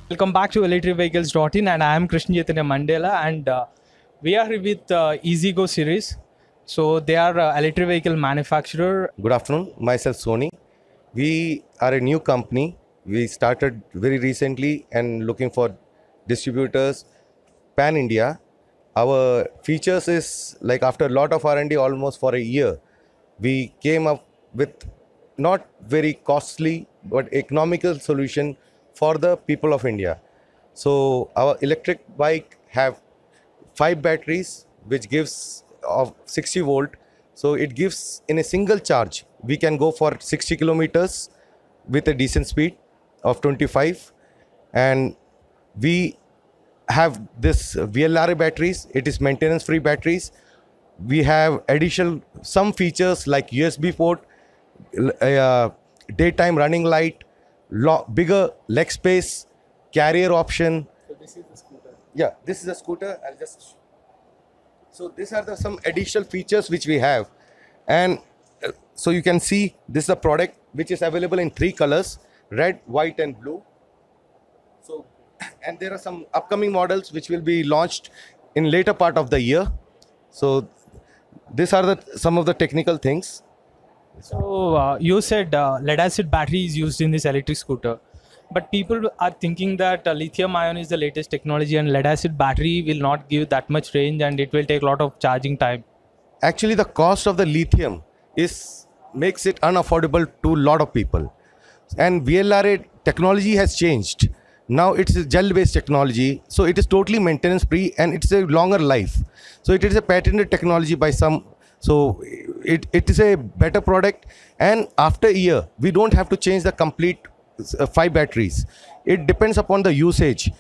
Welcome back to electricvehicles.in, and I am Krishna Chaitanya Mandela, and we are here with EasyGo series. So they are electric vehicle manufacturer. Good afternoon, myself Sony. We are a new company. We started very recently and looking for distributors pan India. Our features is like after a lot of R&D, almost for a year, we came up with not very costly but economical solution for the people of India. So our electric bike have 5 batteries which gives of 60 volt. So it gives in a single charge we can go for 60 kilometers with a decent speed of 25, and we have this VLRA batteries. It is maintenance free batteries. We have additional some features like USB port, daytime running light, bigger leg space, carrier option. So this is the scooter. Yeah, this is a scooter. I'll just. So these are some additional features which we have, and so you can see this is a product which is available in 3 colors: red, white, and blue. So, and there are some upcoming models which will be launched in later part of the year. So these are some of the technical things. So you said lead acid battery is used in this electric scooter, but people are thinking that lithium ion is the latest technology, and lead acid battery will not give that much range, and it will take a lot of charging time. Actually, the cost of the lithium makes it unaffordable to a lot of people, and VLRA technology has changed. Now it's a gel-based technology, so it is totally maintenance-free and it's a longer life. So it is a patented technology by some. So it is a better product, and after a year we don't have to change the complete 5 batteries. It depends upon the usage.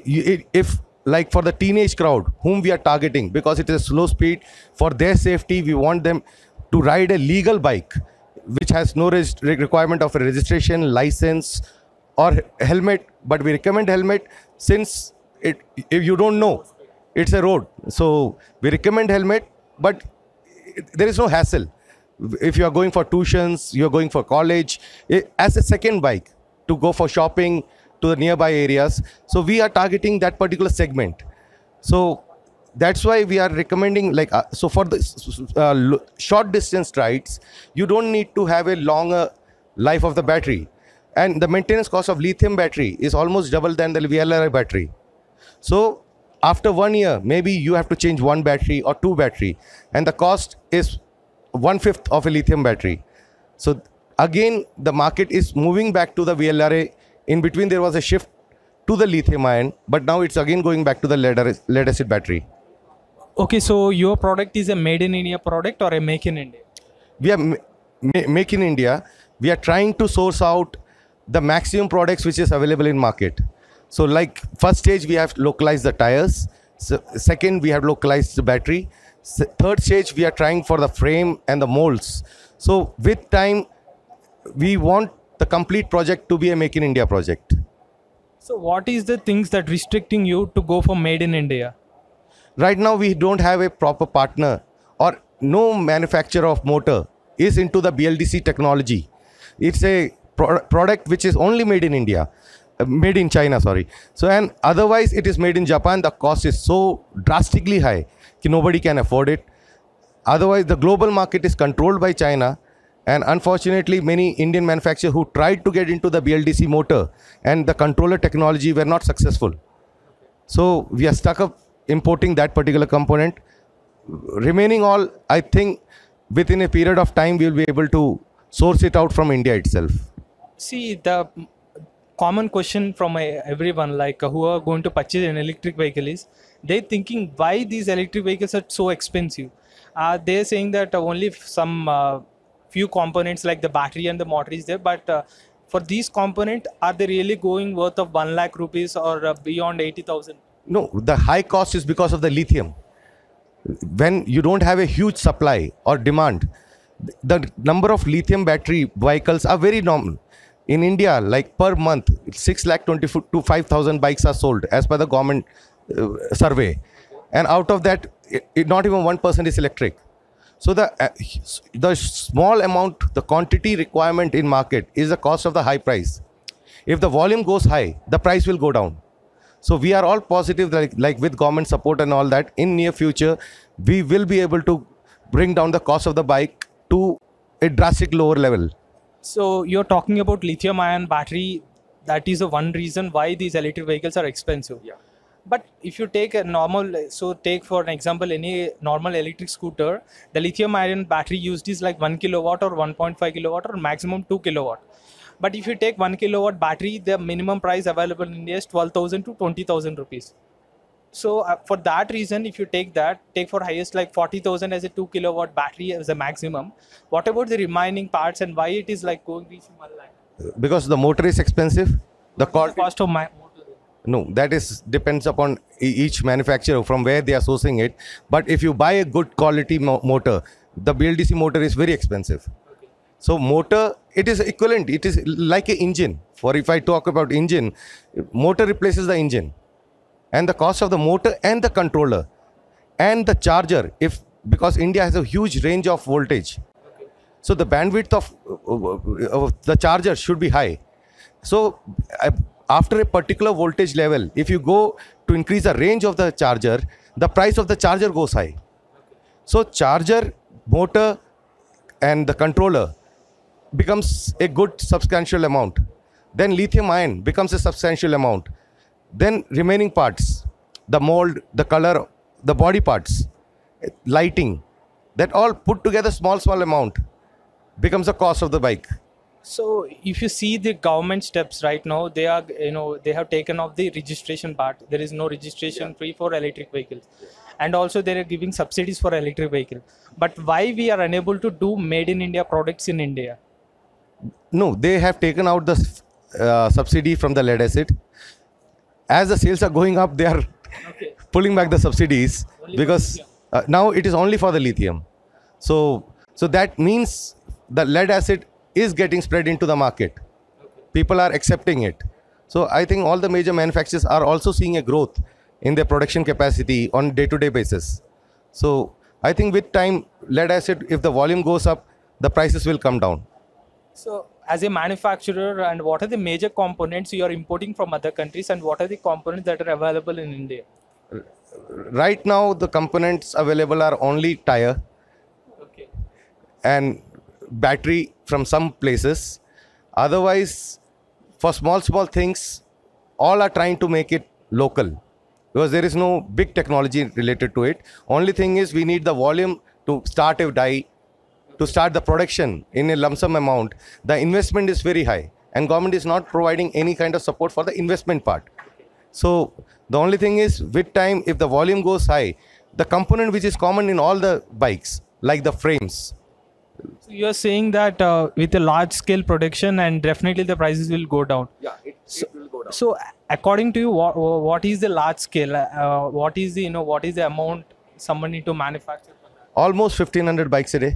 If like for the teenage crowd whom we are targeting, because it is a slow speed, for their safety we want them to ride a legal bike which has no requirement of a registration, license or helmet. But we recommend helmet since if you don't know, it's a road. So we recommend helmet, but there is no hassle. If you are going for tuitions, you are going for college, as a second bike to go for shopping to the nearby areas. So we are targeting that particular segment. So that's why we are recommending so for the short distance rides, you don't need to have a longer life of the battery. And the maintenance cost of lithium battery is almost double than the VLRI battery. So after 1 year, maybe you have to change 1 battery or 2 battery, and the cost is 1/5 of a lithium battery. So again, the market is moving back to the VLRA. In between, there was a shift to the lithium ion, but now it's again going back to the lead acid battery. Okay, so your product is a made in India product or a make in India? We are make in India. We are trying to source out the maximum products which is available in market. So like first stage, we have localized the tires. Second, we have localized the battery. Third stage, we are trying for the frame and the molds. So with time, we want the complete project to be a make in India project. So what is the things that restricting you to go for made in India? Right now, we don't have a proper partner, or no manufacturer of motor is into the BLDC technology. It's a product which is only made in India, made in China, sorry. So, and otherwise it is made in Japan. The cost is so drastically high that nobody can afford it. Otherwise, the global market is controlled by China, and unfortunately, many Indian manufacturers who tried to get into the BLDC motor and the controller technology were not successful. So we are stuck up importing that particular component. Remaining all, I think within a period of time, we will be able to source it out from India itself. See, the common question from everyone who are going to purchase an electric vehicle is, they're thinking why these electric vehicles are so expensive. They're saying that only some few components like the battery and the motor is there, but for these components, are they really going worth of 1 lakh rupees or beyond 80,000? No, the high cost is because of the lithium. When you don't have a huge supply or demand, the number of lithium battery vehicles are very normal. In India, like per month, 6,20,000 to 5,000 bikes are sold as per the government survey. And out of that, not even 1% is electric. So the small amount, the quantity requirement in market is the cost of the high price. If the volume goes high, the price will go down. So we are all positive that like with government support and all that, in near future, we will be able to bring down the cost of the bike to a drastic lower level. So you're talking about lithium ion battery. That is the one reason why these electric vehicles are expensive. Yeah. But if you take a normal, so take for an example any normal electric scooter, the lithium ion battery used is like 1 kilowatt or 1.5 kilowatt or maximum 2 kilowatt. But if you take 1 kilowatt battery, the minimum price available in India is 12,000 to 20,000 rupees. So for that reason, if you take for highest like 40,000 as a 2 kilowatt battery as a maximum. What about the remaining parts and why it is like going reaching 1 lakh? Because the motor is expensive. The Cost of my motor. No, that is depends upon each manufacturer from where they are sourcing it. But if you buy a good quality motor, the BLDC motor is very expensive. Okay. So motor, it is equivalent. It is like an engine. For if I talk about engine, motor replaces the engine, and the cost of the motor and the controller and the charger. Because India has a huge range of voltage, so the bandwidth of the charger should be high. So after a particular voltage level, if you go to increase the range of the charger, the price of the charger goes high. So charger, motor and the controller becomes a good substantial amount. Then lithium ion becomes a substantial amount. Then remaining parts, the mold, the color, the body parts, lighting, that all put together small amount becomes the cost of the bike. So if you see the government steps right now, they are, they have taken off the registration part. There is no registration free for electric vehicles. And also they are giving subsidies for electric vehicle. But why we are unable to do made in India products in India? No, they have taken out the subsidy from the lead acid. As the sales are going up, they are pulling back the subsidies because now it is only for the lithium. So that means the lead acid is getting spread into the market. People are accepting it. So I think all the major manufacturers are also seeing a growth in their production capacity on day-to-day basis. So I think with time, lead acid, if the volume goes up, the prices will come down. So as a manufacturer, and what are the major components you are importing from other countries, and what are the components that are available in India? Right now, the components available are only tire and battery from some places. Otherwise, for small things, all are trying to make it local because there is no big technology related to it. Only thing is we need the volume to start a die, to start the production in a lump sum amount. The investment is very high and government is not providing any kind of support for the investment part. So the only thing is with time, if the volume goes high, the component which is common in all the bikes, like the frames. So you are saying that with a large scale production, and definitely the prices will go down. Yeah, it will go down. So according to you, what is the large scale? What is the what is the amount someone need to manufacture for that? Almost 1,500 bikes a day.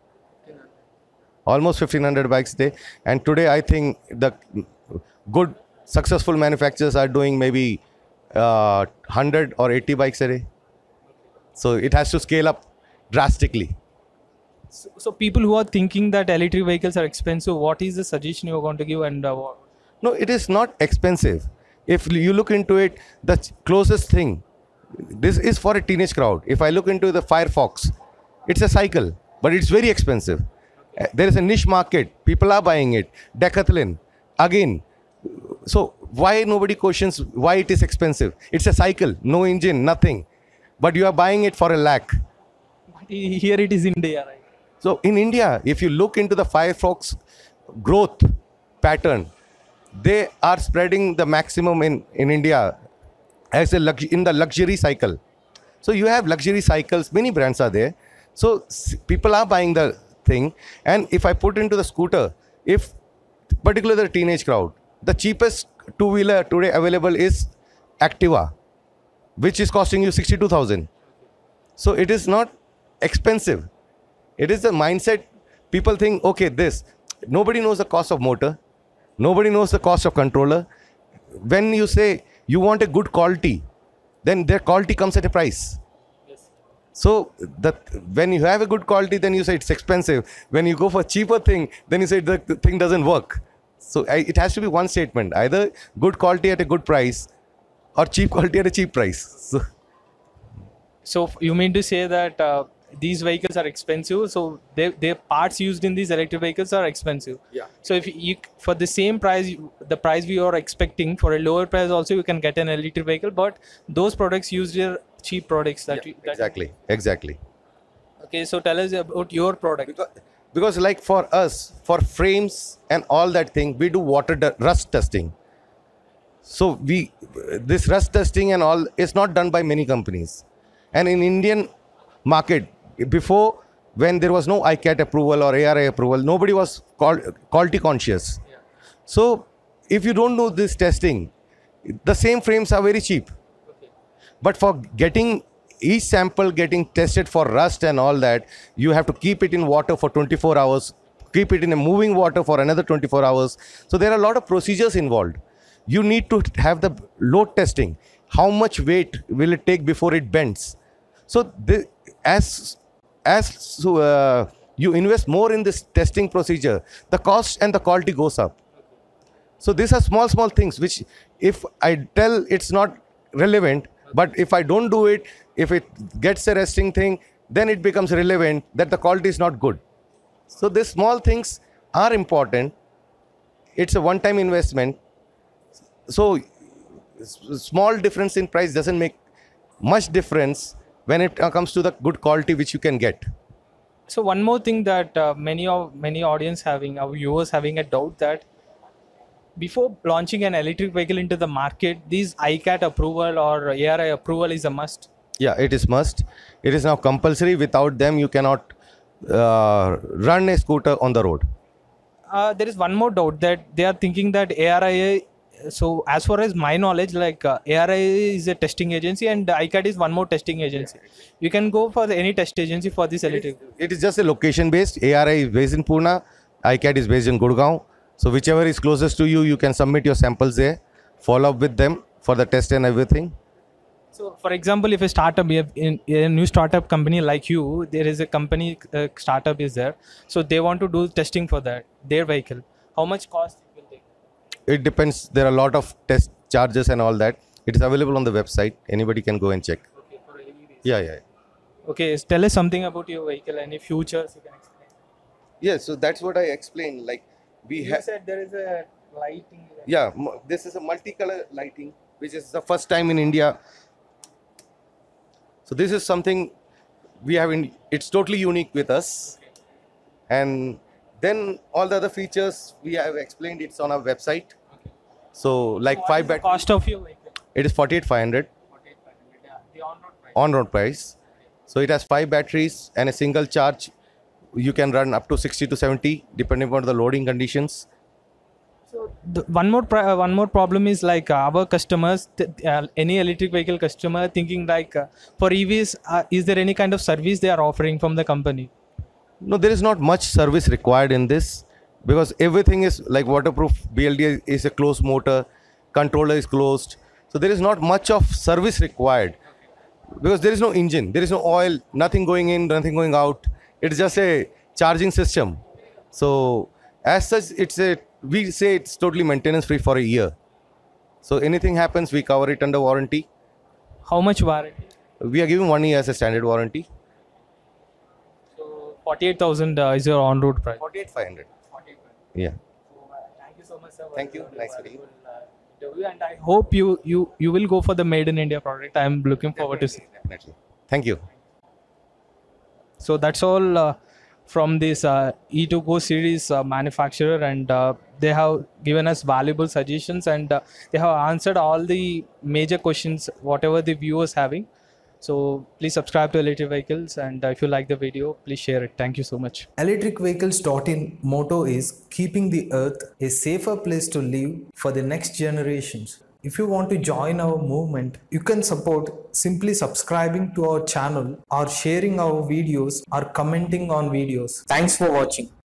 Almost 1,500 bikes a day. And today I think the good successful manufacturers are doing maybe 100 or 80 bikes a day. So it has to scale up drastically. So people who are thinking that electric vehicles are expensive, what is the suggestion you are going to give? And what? No, it is not expensive. If you look into it, the closest thing, this is for a teenage crowd. If I look into the Firefox, it's a cycle, but it's very expensive. There is a niche market. People are buying it. Decathlon, again. So why nobody questions why it is expensive? It's a cycle, no engine, nothing. But you are buying it for 1 lakh. Here it is India, right? So in India, if you look into the Firefox growth pattern, they are spreading the maximum in India as in the luxury cycle. So you have luxury cycles, many brands are there. So people are buying the thing. And if I put into the scooter, if particularly the teenage crowd, the cheapest two-wheeler today available is Activa, which is costing you 62,000. So it is not expensive. It is the mindset. People think, okay, this. Nobody knows the cost of motor. Nobody knows the cost of controller. When you say you want a good quality, then their quality comes at a price. Yes. So when you have a good quality, then you say it's expensive. When you go for cheaper thing, then you say the thing doesn't work. So it has to be one statement, either good quality at a good price or cheap quality at a cheap price. So you mean to say that these vehicles are expensive, so their parts used in these electric vehicles are expensive. Yeah. So if you, for the same price, the price we are expecting, for a lower price also you can get an electric vehicle, but those products used are cheap products that, Exactly. Okay, so tell us about your product. Because like for us, for frames and all that thing, we do rust testing. So this rust testing and all is not done by many companies. And in Indian market, before, when there was no ICAT approval or ARI approval, nobody was quality conscious. Yeah. So if you don't know this testing, the same frames are very cheap. Okay. But for getting each sample getting tested for rust and all that, you have to keep it in water for 24 hours, keep it in a moving water for another 24 hours. So there are a lot of procedures involved. You need to have the load testing. How much weight will it take before it bends? So as you invest more in this testing procedure, the cost and the quality goes up. So these are small things which, if I tell, it's not relevant, but if I don't do it, if it gets a resting thing, then it becomes relevant that the quality is not good. So these small things are important. It's a one-time investment. So small difference in price doesn't make much difference when it comes to the good quality which you can get. So one more thing that many audience having, our viewers having a doubt that before launching an electric vehicle into the market, these ICAT approval or ARI approval is a must. Yeah, it is must. It is now compulsory. Without them, you cannot run a scooter on the road. There is one more doubt that they are thinking that ARI. So as far as my knowledge, like ARI is a testing agency and ICAT is one more testing agency. You can go for any test agency for this electric. It is just a location based. ARI is based in Pune. ICAT is based in Gurgaon. So whichever is closest to you, you can submit your samples there, follow up with them for the test and everything. So for example, if a startup, in a new startup company like you, there is a company startup is there. So they want to do testing for their vehicle. How much cost it will take? It depends. There are a lot of test charges and all that. It is available on the website. Anybody can go and check. Okay, for EVs. Yeah. Okay, tell us something about your vehicle. Any futures you can explain? Yeah, so that's what I explained. Like You said there is a lighting. Yeah, this is a multicolor lighting, which is the first time in India. So this is something we have it's totally unique with us. Okay. And then all the other features we have explained, it's on our website. Okay. So like What 5 is the batteries. cost of your vehicle? It is 48,500 48,500. Yeah, the on-road price. on-road price. So it has 5 batteries and a single charge. You can run up to 60 to 70 depending on the loading conditions. So one more problem is like our customers, any electric vehicle customer thinking like for EVs, is there any kind of service they are offering from the company? No, there is not much service required in this because everything is like waterproof. BLD is a closed motor, controller is closed. So there is not much of service required because there is no engine, there is no oil, nothing going in, nothing going out. It's just a charging system. So as such, we say it's totally maintenance free for a year. So anything happens, we cover it under warranty. How much warranty? We are giving 1 year as a standard warranty. So 48,000 is your on-road price. 48,500. 48,500. Yeah. So, thank you so much, sir. Thank you. Nice meeting you. Interview, and I hope you will go for the Made in India product. I am looking forward to see. Definitely. Thank you. So that's all from this E2Go series manufacturer, and they have given us valuable suggestions, and they have answered all the major questions whatever the viewers having. So please subscribe to Electric Vehicles, and if you like the video, please share it. Thank you so much. Electricvehicles.in motto is keeping the earth a safer place to live for the next generations. If you want to join our movement, you can support simply subscribing to our channel or sharing our videos or commenting on videos. Thanks for watching.